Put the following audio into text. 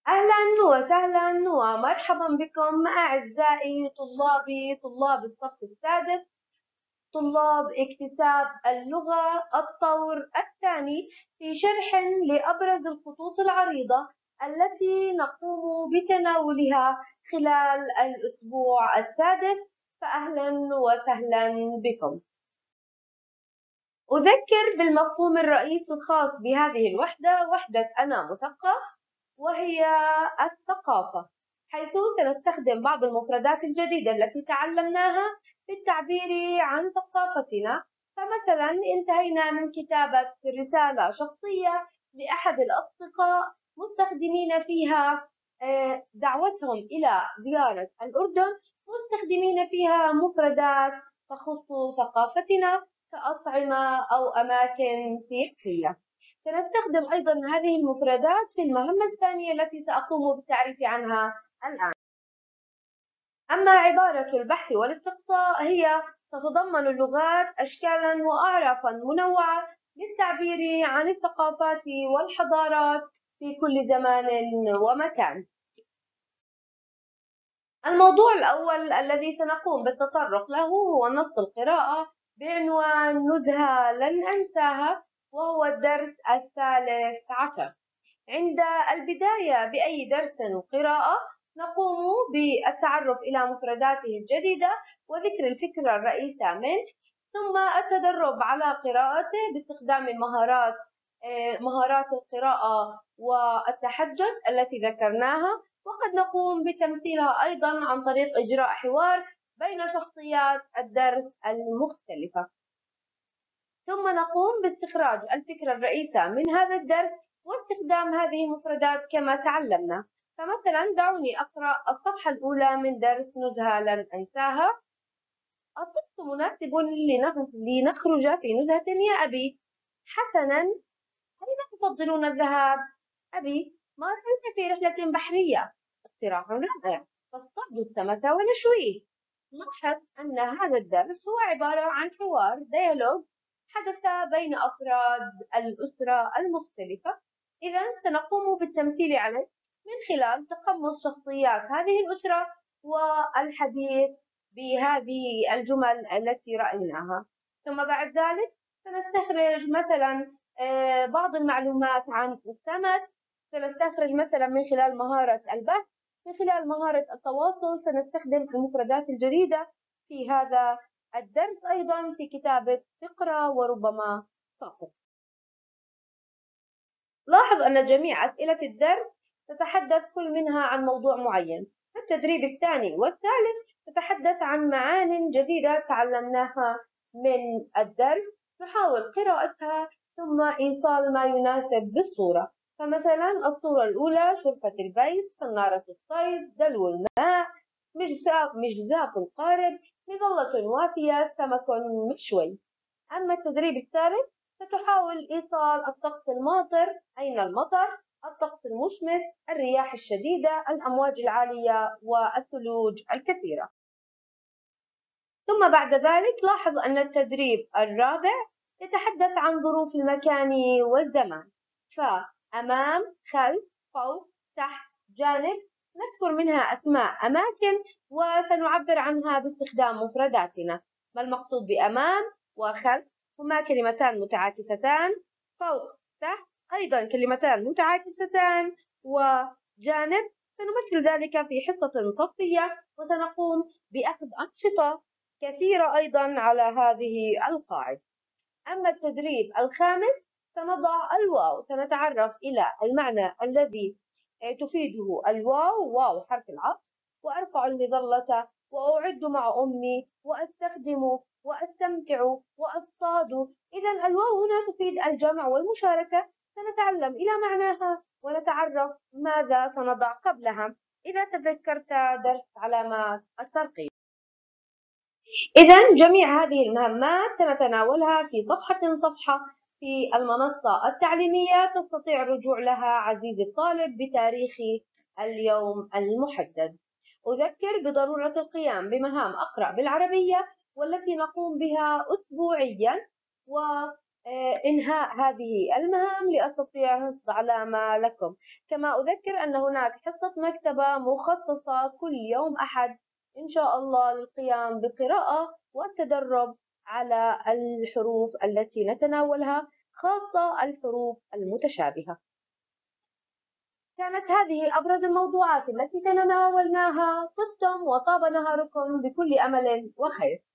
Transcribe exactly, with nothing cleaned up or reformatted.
أهلا وسهلا ومرحبا بكم أعزائي طلابي طلاب الصف السادس، طلاب اكتساب اللغة الطور الثاني، في شرح لأبرز الخطوط العريضة التي نقوم بتناولها خلال الأسبوع السادس. فأهلا وسهلا بكم. أذكر بالمفهوم الرئيسي الخاص بهذه الوحدة، وحدة أنا مثقف، وهي الثقافة، حيث سنستخدم بعض المفردات الجديدة التي تعلمناها في التعبير عن ثقافتنا. فمثلا انتهينا من كتابة رسالة شخصية لأحد الأصدقاء مستخدمين فيها آه، دعوتهم إلى زيارة الأردن، مستخدمين فيها مفردات تخص ثقافتنا كأطعمة أو أماكن سياحية. سنستخدم أيضا هذه المفردات في المهمة الثانية التي سأقوم بالتعريف عنها الآن. أما عبارة البحث والاستقصاء، هي تتضمن اللغات أشكالا وأعرافا منوعة للتعبير عن الثقافات والحضارات في كل زمان ومكان. الموضوع الأول الذي سنقوم بالتطرق له هو نص القراءة بعنوان نزهة لن أنساها، وهو الدرس الثالث عشر. عند البداية بأي درس قراءة نقوم بالتعرف إلى مفرداته الجديدة وذكر الفكرة الرئيسة منه، ثم التدرب على قراءته باستخدام مهارات مهارات القراءة والتحدث التي ذكرناها، وقد نقوم بتمثيلها أيضا عن طريق إجراء حوار بين شخصيات الدرس المختلفة. ثم نقوم باستخراج الفكرة الرئيسة من هذا الدرس واستخدام هذه المفردات كما تعلمنا. فمثلا دعوني أقرأ الصفحة الأولى من درس نزهة لن أنساها. الطقس مناسب لنخرج في نزهة يا أبي. حسنا، أين تفضلون الذهاب؟ أبي: ما رأيك في رحلة بحرية؟ اقتراح رائع، تصطاد السمك ونشويه. لاحظ أن هذا الدرس هو عبارة عن حوار ديالوج حدث بين أفراد الأسرة المختلفة. إذا سنقوم بالتمثيل عليه من خلال تقمص شخصيات هذه الأسرة والحديث بهذه الجمل التي رأيناها. ثم بعد ذلك سنستخرج مثلا آه، بعض المعلومات عن السمك. سنستخرج مثلا من خلال مهارة البحث، من خلال مهارة التواصل سنستخدم المفردات الجديدة في هذا الدرس، أيضا في كتابة فقرة وربما سطر. لاحظ أن جميع أسئلة الدرس تتحدث كل منها عن موضوع معين. التدريب الثاني والثالث تتحدث عن معان جديدة تعلمناها من الدرس، نحاول قراءتها ثم إيصال ما يناسب بالصورة. فمثلا الصورة الأولى: شرفة البيت، صنارة الصيد، دلو الماء، مجزاء مجزاء القارب، مظلة وافية، سمك مشوي. أما التدريب الثالث فتحاول إيصال الطقس الماطر، أين المطر، الطقس المشمس، الرياح الشديدة، الأمواج العالية، والثلوج الكثيرة. ثم بعد ذلك لاحظ أن التدريب الرابع يتحدث عن ظروف المكان والزمان. فأمام، خلف، فوق، تحت، جانب، نذكر منها أسماء أماكن وسنعبر عنها باستخدام مفرداتنا. ما المقصود بأمام وخلف؟ هما كلمتان متعاكستان. فوق، تحت، أيضا كلمتان متعاكستان. وجانب سنمثل ذلك في حصة صفية، وسنقوم بأخذ أنشطة كثيرة أيضا على هذه القاعدة. أما التدريب الخامس سنضع الواو، سنتعرف إلى المعنى الذي تفيده الواو، واو حرف العطف، وأرفع المظلة، وأعد مع أمي، وأستخدم، وأستمتع، وأصطاد. إذا الواو هنا تفيد الجمع والمشاركة، سنتعلم إلى معناها ونتعرف ماذا سنضع قبلها إذا تذكرت درس علامات الترقيم. إذا جميع هذه المهمات سنتناولها في صفحة صفحة في المنصة التعليمية، تستطيع الرجوع لها عزيزي الطالب بتاريخ اليوم المحدد. أذكر بضرورة القيام بمهام أقرأ بالعربية والتي نقوم بها أسبوعيا، آه، إنهاء هذه المهام لأستطيع حفظ علامة لكم. كما أذكر أن هناك حصة مكتبة مخصصة كل يوم أحد إن شاء الله للقيام بقراءة والتدرب على الحروف التي نتناولها، خاصة الحروف المتشابهة. كانت هذه أبرز الموضوعات التي تناولناها. طبتم وطاب نهاركم بكل أمل وخير.